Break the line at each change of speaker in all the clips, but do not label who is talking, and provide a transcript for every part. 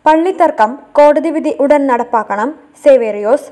പള്ളിത്തർക്കം കോടതി വിധി ഉടൻ നടപ്പാക്കണം. സെവേറിയോസ്.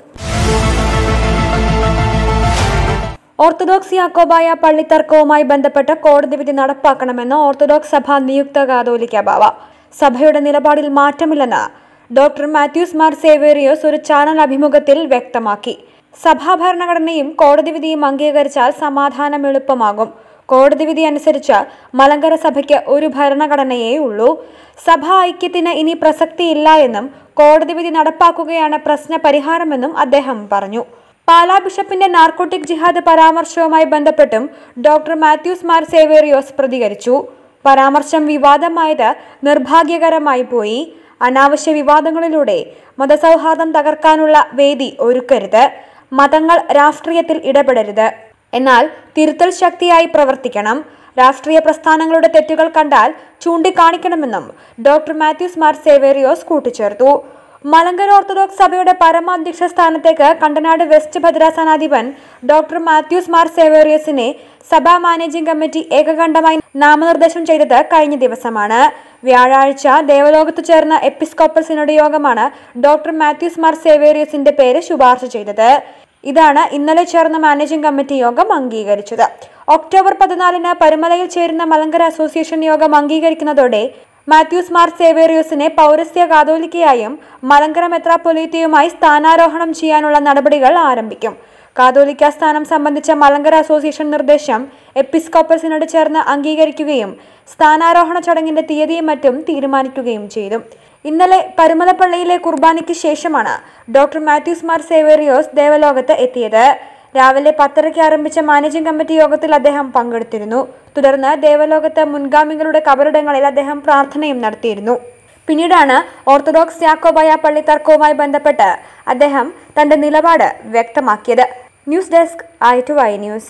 ഓർത്തഡോക്സ് യാക്കോബായ പള്ളിത്തർക്കവുമായി ബന്ധപ്പെട്ട് കോടതി വിധി നടപ്പാക്കണമെന്ന് ഓർത്തഡോക്സ് സഭ നിയുക്ത കാതോലിക്ക ബാവ. സഭയുടെ നിലപാടിൽ മാറ്റമില്ലെന്ന് ഡോക്ടർ മാത്യൂസ് മാർ സെവേരിയോസ് ഒരു ചാനൽ അഭിമുഖത്തിൽ വ്യക്തമാക്കി. സഭാ ഭരണഘടനയും കോടതി വിധിയും അംഗീകരിച്ചാൽ സമാധാനം എളുപ്പമാകും. കോടതി വിധി അനുസരിച്ച് മലങ്കര സഭയ്ക്ക് ഒരു ഭരണഘടനയേ ഉള്ളൂ. സഭാ ഐക്യത്തിന് ഇനി പ്രസക്തിയില്ല എന്നും കോടതി വിധി നടപ്പാക്കുകയാണ് പ്രശ്ന പരിഹാരമെന്നും അദ്ദേഹം പറഞ്ഞു. പാലാ ബിഷപ്പിന്റെ നാർക്കോട്ടിക് ജിഹാദ് പരാമർശവുമായി ബന്ധപ്പെട്ടും ഡോക്ടർ മാത്യൂസ് മാർ സെവേറിയോസ് പ്രതികരിച്ചു. പരാമർശം വിവാദമായത് നിർഭാഗ്യകരമായി പോയി. അനാവശ്യ വിവാദങ്ങളിലൂടെ മതസൗഹാർദ്ദം തകർക്കാനുള്ള വേദി ഒരുക്കരുത്. മതങ്ങൾ രാഷ്ട്രീയത്തിൽ ഇടപെടരുത്. എന്നാൽ തിരുത്തൽ ശക്തിയായി പ്രവർത്തിക്കണം. രാഷ്ട്രീയ പ്രസ്ഥാനങ്ങളുടെ തെറ്റുകൾ കണ്ടാൽ ചൂണ്ടിക്കാണിക്കണമെന്നും ഡോക്ടർ മാത്യൂസ് മാർ സെവേറിയോസ് കൂട്ടിച്ചേർത്തു. മലങ്കര ഓർത്തഡോക്സ് സഭയുടെ പരമാധ്യക്ഷ സ്ഥാനത്തേക്ക് കണ്ടനാട് വെസ്റ്റ് ഭദ്രാസനാധിപൻ ഡോക്ടർ മാത്യൂസ് മാർ സെവേറിയോസിനെ സഭാ മാനേജിംഗ് കമ്മിറ്റി ഏകകണ്ഠമായി നാമനിർദ്ദേശം ചെയ്തത് കഴിഞ്ഞ ദിവസമാണ്. വ്യാഴാഴ്ച ദേവലോകത്ത് ചേർന്ന എപ്പിസ്കോപ്പൽ സിനഡ് യോഗമാണ് ഡോക്ടർ മാത്യൂസ് മാർ സെവേറിയോസിന്റെ പേര് ശുപാർശ ചെയ്തത്. ഇതാണ് ഇന്നലെ ചേർന്ന മാനേജിംഗ് കമ്മിറ്റി യോഗം അംഗീകരിച്ചത്. ഒക്ടോബർ 14 പരുമലയിൽ ചേരുന്ന മലങ്കര അസോസിയേഷൻ യോഗം അംഗീകരിക്കുന്നതോടെ മാത്യൂസ് മാർ സെവേറിയോസിനെ പൗരസ്ത്യ കാതോലിക്കയായും മലങ്കര മെത്രാപ്പൊലീത്തയുമായി സ്ഥാനാരോഹണം ചെയ്യാനുള്ള നടപടികൾ ആരംഭിക്കും. കാതോലിക്ക സ്ഥാനം സംബന്ധിച്ച മലങ്കര അസോസിയേഷൻ നിർദ്ദേശം എപ്പിസ്കോപ്പൽ സിനഡ് ചേർന്ന് അംഗീകരിക്കുകയും സ്ഥാനാരോഹണ ചടങ്ങിന്റെ തീയതിയും മറ്റും തീരുമാനിക്കുകയും ചെയ്തു. ഇന്നലെ പരുമലപ്പള്ളിയിലെ കുർബാനയ്ക്ക് ശേഷമാണ് ഡോക്ടർ മാത്യൂസ് മാർ സെവേറിയോസ് ദേവലോകത്ത് എത്തിയത്. രാവിലെ 10:30 ആരംഭിച്ച മാനേജിംഗ് കമ്മിറ്റി യോഗത്തിൽ അദ്ദേഹം പങ്കെടുത്തിരുന്നു. തുടർന്ന് ദേവലോകത്ത് മുൻഗാമികളുടെ കബറിടങ്ങളിൽ അദ്ദേഹം പ്രാർത്ഥനയും നടത്തിയിരുന്നു. പിന്നീടാണ് ഓർത്തഡോക്സ് യാക്കോബായ പള്ളി തർക്കവുമായി ബന്ധപ്പെട്ട് അദ്ദേഹം തന്റെ നിലപാട് വ്യക്തമാക്കിയത്. News desk i2i news.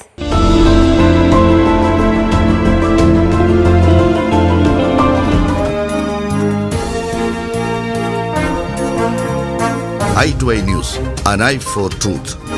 i2i News, an eye for truth.